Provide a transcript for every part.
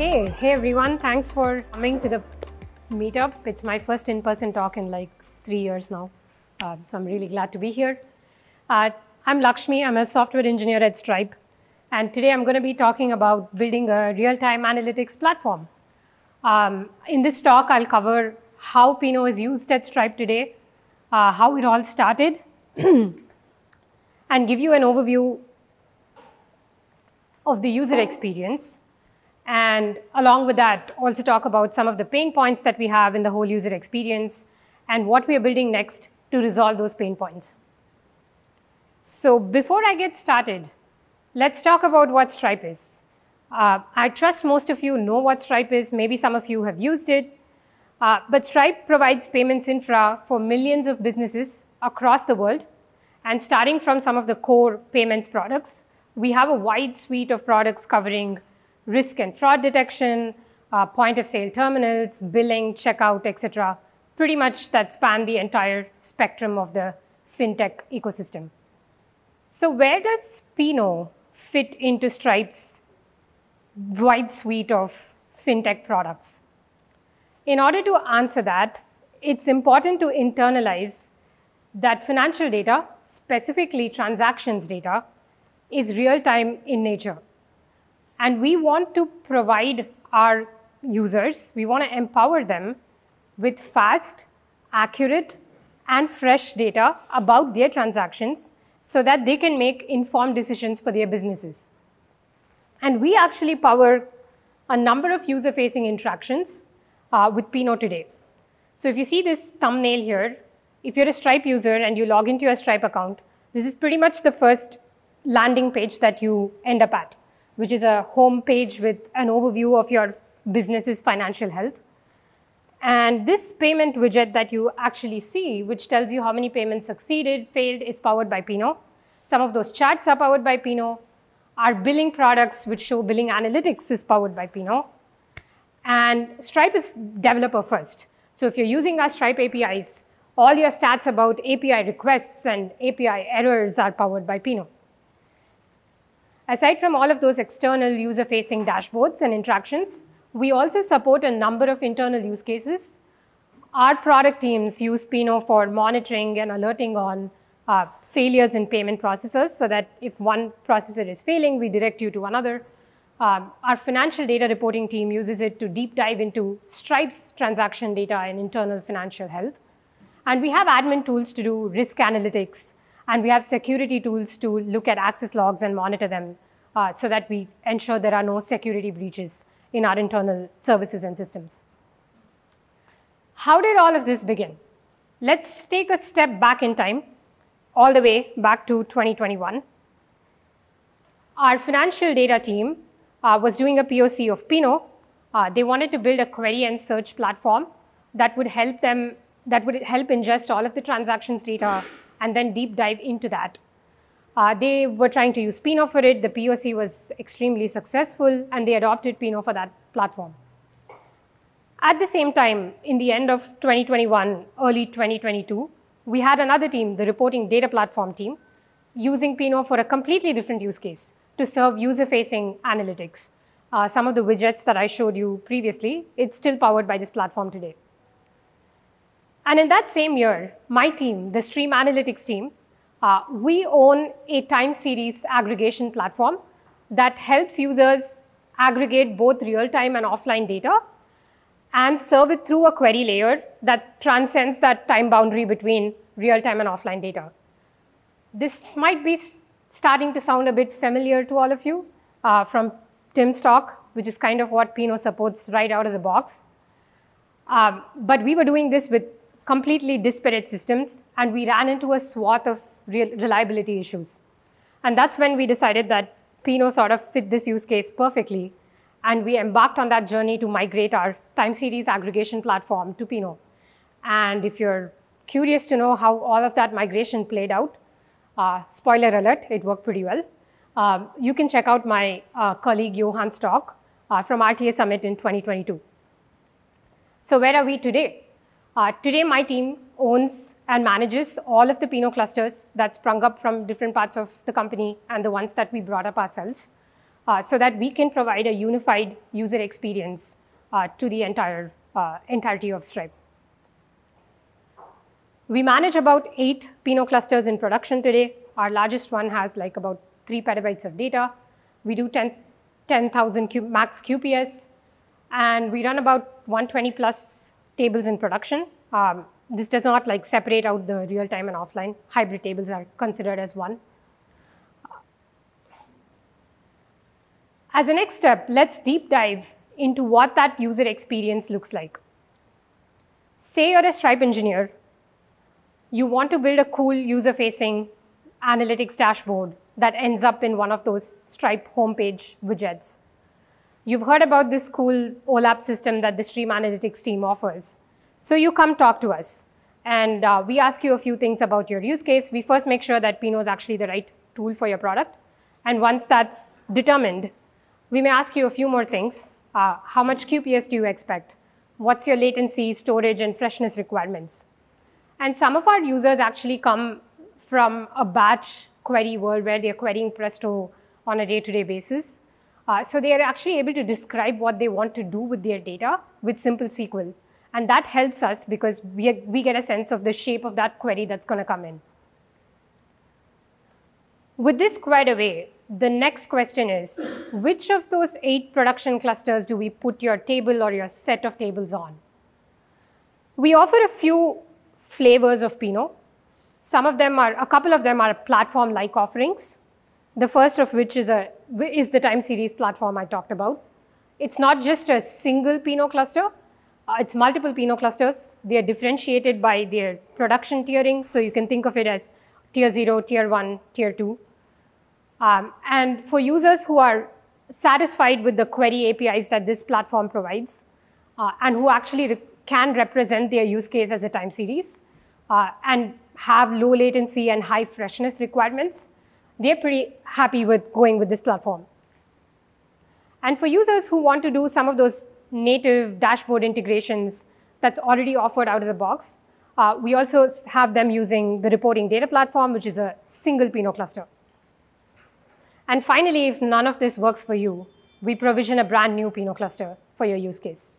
Hey everyone, thanks for coming to the Meetup. It's my first in-person talk in like 3 years now, so I'm really glad to be here. I'm Lakshmi, I'm a software engineer at Stripe, and today I'm going to be talking about building a real-time analytics platform. In this talk, I'll cover how Pinot is used at Stripe today, how it all started, and give you an overview of the user experience. And along with that, also talk about some of the pain points that we have in the whole user experience and what we are building next to resolve those pain points. So before I get started, let's talk about what Stripe is. I trust most of you know what Stripe is. Maybe some of you have used it. But Stripe provides payments infra for millions of businesses across the world. And starting from some of the core payments products, we have a wide suite of products covering risk and fraud detection, point-of-sale terminals, billing, checkout, etc. Pretty much that span the entire spectrum of the fintech ecosystem. So where does Pinot fit into Stripe's wide suite of fintech products? In order to answer that, it's important to internalize that financial data, specifically transactions data, is real-time in nature. And we want to provide our users, we want to empower them with fast, accurate, and fresh data about their transactions so that they can make informed decisions for their businesses. And we actually power a number of user-facing interactions with Pinot today. So if you see this thumbnail here, if you're a Stripe user and you log into your Stripe account, this is pretty much the first landing page that you end up at, which is a home page with an overview of your business's financial health. And this payment widget that you actually see, which tells you how many payments succeeded, failed, is powered by Pinot. Some of those charts are powered by Pinot. Our billing products, which show billing analytics, is powered by Pinot. And Stripe is developer first. So if you're using our Stripe APIs, all your stats about API requests and API errors are powered by Pinot. Aside from all of those external user-facing dashboards and interactions, we also support a number of internal use cases. Our product teams use Pinot for monitoring and alerting on failures in payment processors so that if one processor is failing, we direct you to another. Our financial data reporting team uses it to deep dive into Stripe's transaction data and internal financial health. And we have admin tools to do risk analytics. And we have security tools to look at access logs and monitor them so that we ensure there are no security breaches in our internal services and systems. How did all of this begin? Let's take a step back in time, all the way back to 2021. Our financial data team was doing a POC of Pinot. They wanted to build a query and search platform that would help ingest all of the transactions data and then deep dive into that. They were trying to use Pinot for it. The POC was extremely successful, and they adopted Pinot for that platform. At the same time, in the end of 2021, early 2022, we had another team, the reporting data platform team, using Pinot for a completely different use case to serve user-facing analytics. Some of the widgets that I showed you previously, it's still powered by this platform today. And in that same year, my team, the Stream Analytics team, we own a time series aggregation platform that helps users aggregate both real-time and offline data and serve it through a query layer that transcends that time boundary between real-time and offline data. This might be starting to sound a bit familiar to all of you from Tim's talk, which is kind of what Pinot supports right out of the box. But we were doing this with completely disparate systems, and we ran into a swath of reliability issues. And that's when we decided that Pinot sort of fit this use case perfectly, and we embarked on that journey to migrate our time series aggregation platform to Pinot. And if you're curious to know how all of that migration played out, spoiler alert, it worked pretty well. You can check out my colleague Johan's talk from RTA Summit in 2022. So where are we today? Today, my team owns and manages all of the Pinot clusters that sprung up from different parts of the company and the ones that we brought up ourselves. so that we can provide a unified user experience to the entirety of Stripe. We manage about 8 Pinot clusters in production today. Our largest one has like about 3 petabytes of data. We do 10,000 max QPS, and we run about 120 plus tables in production. This does not like separate out the real-time and offline. Hybrid tables are considered as one. As a next step, let's deep dive into what that user experience looks like. Say you're a Stripe engineer. You want to build a cool user-facing analytics dashboard that ends up in one of those Stripe homepage widgets. You've heard about this cool OLAP system that the Stream Analytics team offers. So you come talk to us, and we ask you a few things about your use case. We first make sure that Pinot is actually the right tool for your product. And once that's determined, we may ask you a few more things. How much QPS do you expect? What's your latency, storage, and freshness requirements? And some of our users actually come from a batch query world where they're querying Presto on a day-to-day basis. So they are actually able to describe what they want to do with their data with simple SQL. And that helps us because we get a sense of the shape of that query that's going to come in. With this squared away, the next question is, which of those 8 production clusters do we put your table or your set of tables on? We offer a few flavors of Pinot. A couple of them are platform-like offerings. The first of which is the time series platform I talked about. It's not just a single Pinot cluster. It's multiple Pinot clusters. They are differentiated by their production tiering. So you can think of it as tier 0, tier 1, tier 2. And for users who are satisfied with the query APIs that this platform provides, and who actually can represent their use case as a time series, and have low latency and high freshness requirements, they're pretty happy with going with this platform. And for users who want to do some of those native dashboard integrations that's already offered out of the box, we also have them using the reporting data platform, which is a single Pinot cluster. And finally, if none of this works for you, we provision a brand new Pinot cluster for your use case.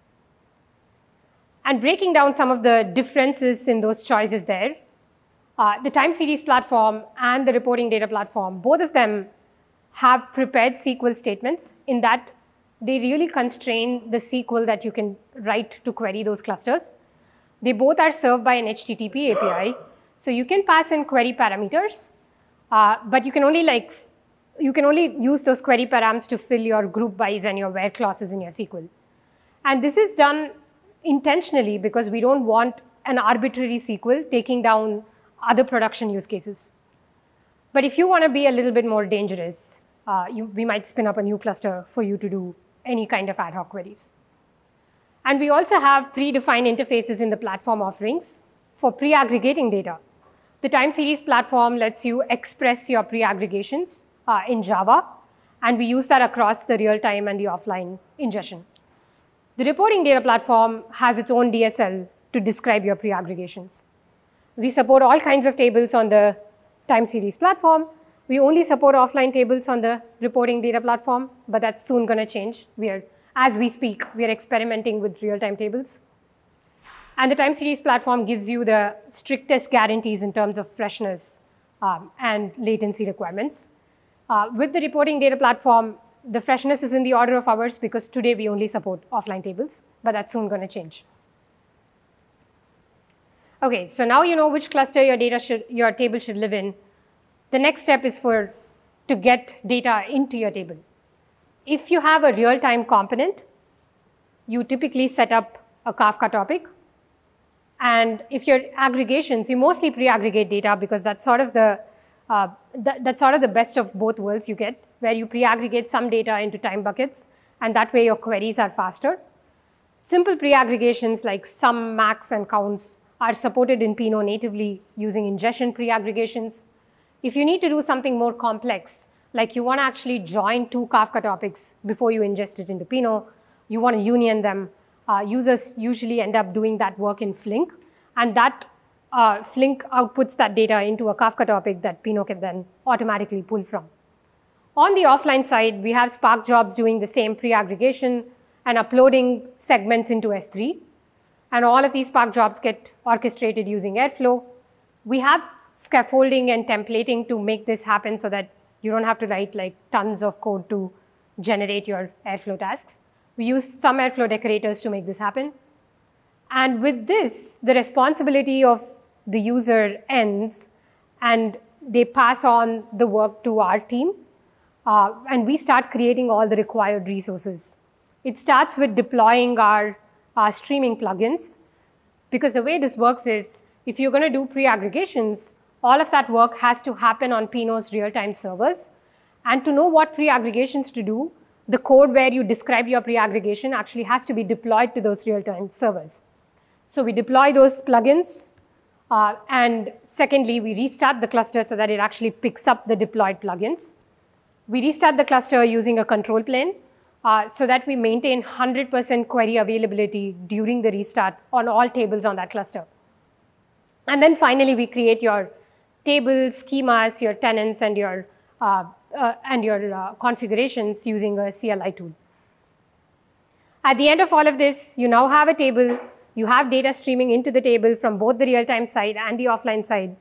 And breaking down some of the differences in those choices there, the time series platform and the reporting data platform, both of them have prepared SQL statements in that they really constrain the SQL that you can write to query those clusters. They both are served by an HTTP API. So you can pass in query parameters, but you can only use those query params to fill your group bys and your where clauses in your SQL. And this is done intentionally because we don't want an arbitrary SQL taking down other production use cases. But if you want to be a little bit more dangerous, we might spin up a new cluster for you to do any kind of ad hoc queries. And we also have predefined interfaces in the platform offerings for pre-aggregating data. The time series platform lets you express your pre-aggregations in Java, and we use that across the real-time and the offline ingestion. The reporting data platform has its own DSL to describe your pre-aggregations. We support all kinds of tables on the time series platform. We only support offline tables on the reporting data platform, but that's soon going to change. As we speak, we are experimenting with real-time tables. And the time series platform gives you the strictest guarantees in terms of freshness and latency requirements. With the reporting data platform, the freshness is in the order of hours because today we only support offline tables, but that's soon going to change. OK, so now you know which cluster your table should live in. The next step is to get data into your table. If you have a real-time component, you typically set up a Kafka topic. And if your aggregations, you mostly pre-aggregate data because that's sort of the best of both worlds you get, where you pre-aggregate some data into time buckets, and that way your queries are faster. Simple pre-aggregations like sum, max, and counts are supported in Pinot natively using ingestion pre-aggregations. If you need to do something more complex, like you want to actually join 2 Kafka topics before you ingest it into Pinot, you want to union them, users usually end up doing that work in Flink, and that Flink outputs that data into a Kafka topic that Pinot can then automatically pull from. On the offline side, we have Spark jobs doing the same pre-aggregation and uploading segments into S3. And all of these Spark jobs get orchestrated using Airflow. We have scaffolding and templating to make this happen so that you don't have to write like tons of code to generate your Airflow tasks. We use some Airflow decorators to make this happen. And with this, the responsibility of the user ends, and they pass on the work to our team. And we start creating all the required resources. It starts with deploying our streaming plugins, because the way this works is, if you're going to do pre-aggregations, all of that work has to happen on Pinot's real-time servers. And to know what pre-aggregations to do, the code where you describe your pre-aggregation actually has to be deployed to those real-time servers. So we deploy those plugins. And secondly, we restart the cluster so that it actually picks up the deployed plugins. We restart the cluster using a control plane so that we maintain 100% query availability during the restart on all tables on that cluster. And then finally, we create your tables, schemas, your tenants, and your configurations using a CLI tool. At the end of all of this, you now have a table. You have data streaming into the table from both the real-time side and the offline side.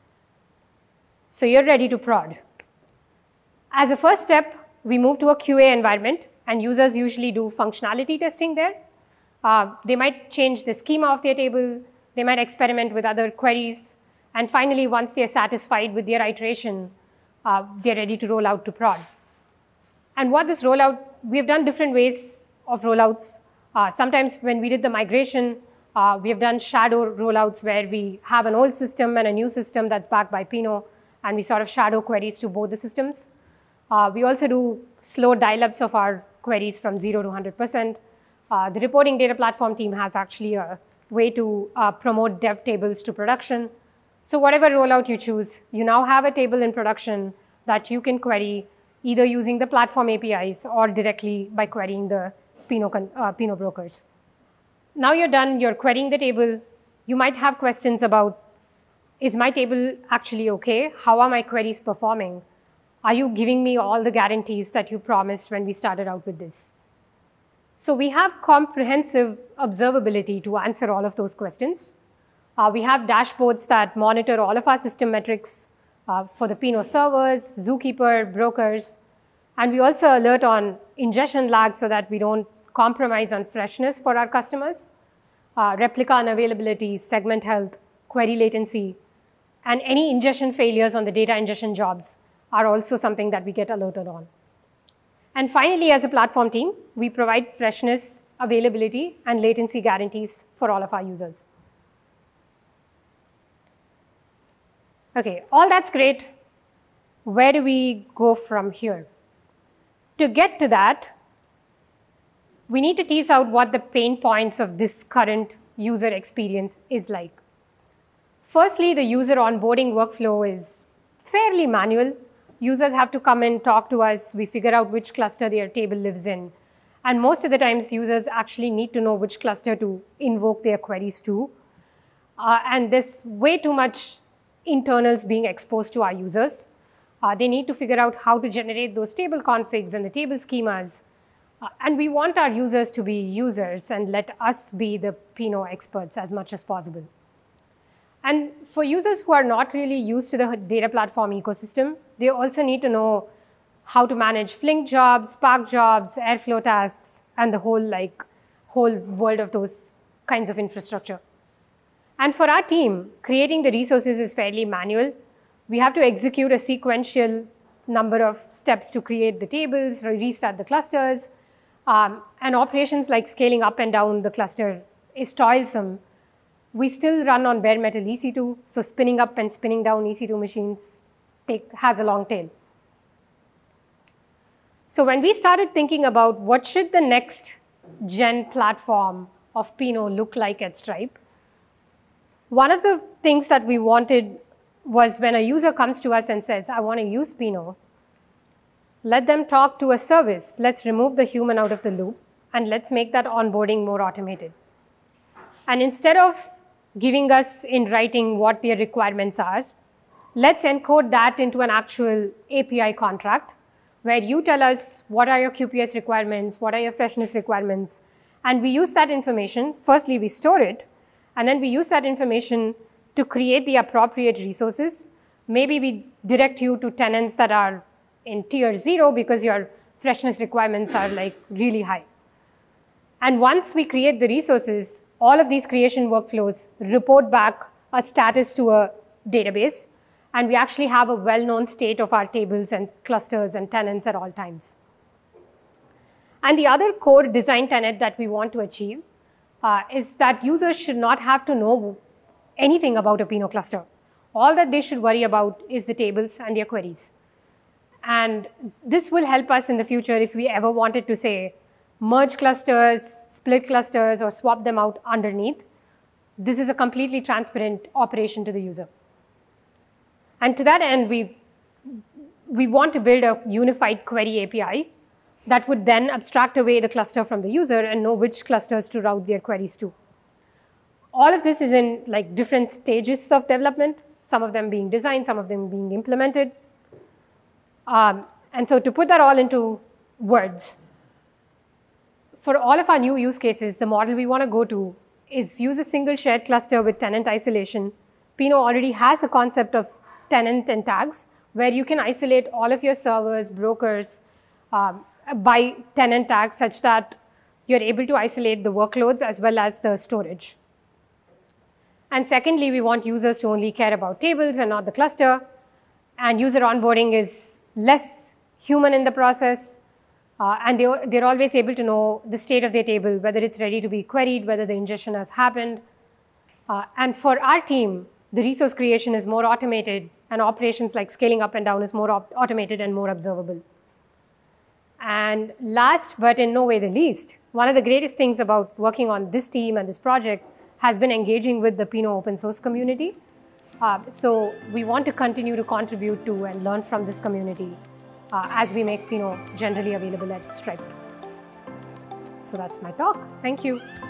So you're ready to prod. As a first step, we move to a QA environment, and users usually do functionality testing there. They might change the schema of their table. They might experiment with other queries. And finally, once they're satisfied with their iteration, they're ready to roll out to prod. And what this rollout, we've done different ways of rollouts. Sometimes when we did the migration, we have done shadow rollouts where we have an old system and a new system that's backed by Pinot, and we sort of shadow queries to both the systems. We also do slow dial-ups of our queries from 0 to 100%. The reporting data platform team has actually a way to promote dev tables to production. So whatever rollout you choose, you now have a table in production that you can query either using the platform APIs or directly by querying the Pinot brokers. Now you're done, you're querying the table. You might have questions about, is my table actually okay? How are my queries performing? Are you giving me all the guarantees that you promised when we started out with this? So we have comprehensive observability to answer all of those questions. We have dashboards that monitor all of our system metrics for the Pinot servers, Zookeeper, brokers. And we also alert on ingestion lag so that we don't compromise on freshness for our customers, replica unavailability, segment health, query latency, and any ingestion failures on the data ingestion jobs are also something that we get alerted on. And finally, as a platform team, we provide freshness, availability, and latency guarantees for all of our users. OK, all that's great. Where do we go from here? To get to that, we need to tease out what the pain points of this current user experience is like. Firstly, the user onboarding workflow is fairly manual. Users have to come in, talk to us. We figure out which cluster their table lives in. And most of the times, users actually need to know which cluster to invoke their queries to. And there's way too much internals being exposed to our users. They need to figure out how to generate those table configs and the table schemas. And we want our users to be users and let us be the Pinot experts as much as possible. And for users who are not really used to the data platform ecosystem, they also need to know how to manage Flink jobs, Spark jobs, Airflow tasks, and the whole world of those kinds of infrastructure. And for our team, creating the resources is fairly manual. We have to execute a sequential number of steps to create the tables, restart the clusters. And operations like scaling up and down the cluster is toilsome. We still run on bare metal EC2, so spinning up and spinning down EC2 machines has a long tail. So when we started thinking about what should the next gen platform of Pinot look like at Stripe, one of the things that we wanted was when a user comes to us and says, I want to use Pinot, let them talk to a service. Let's remove the human out of the loop, and let's make that onboarding more automated. And instead of giving us in writing what their requirements are, let's encode that into an actual API contract where you tell us what are your QPS requirements, what are your freshness requirements, and we use that information. Firstly, we store it, and then we use that information to create the appropriate resources. Maybe we direct you to tenants that are in tier 0 because your freshness requirements are like really high. And once we create the resources, all of these creation workflows report back a status to a database, and we actually have a well-known state of our tables and clusters and tenants at all times. And the other core design tenet that we want to achieve is that users should not have to know anything about a Pinot cluster. All that they should worry about is the tables and their queries. And this will help us in the future if we ever wanted to, say, merge clusters, split clusters, or swap them out underneath. This is a completely transparent operation to the user. And to that end, we want to build a unified query API that would then abstract away the cluster from the user and know which clusters to route their queries to. All of this is in like different stages of development, some of them being designed, some of them being implemented. And so to put that all into words, for all of our new use cases, the model we want to go to is use a single shared cluster with tenant isolation. Pinot already has a concept of tenant and tags, where you can isolate all of your servers, brokers, by tenant tags such that you're able to isolate the workloads as well as the storage. And secondly, we want users to only care about tables and not the cluster. And user onboarding is less human in the process. And they're always able to know the state of their table, whether it's ready to be queried, whether the ingestion has happened. And for our team, the resource creation is more automated, and operations like scaling up and down is more automated and more observable. And last, but in no way the least, one of the greatest things about working on this team and this project has been engaging with the Pinot open source community. So we want to continue to contribute to and learn from this community as we make Pinot generally available at Stripe. So that's my talk. Thank you.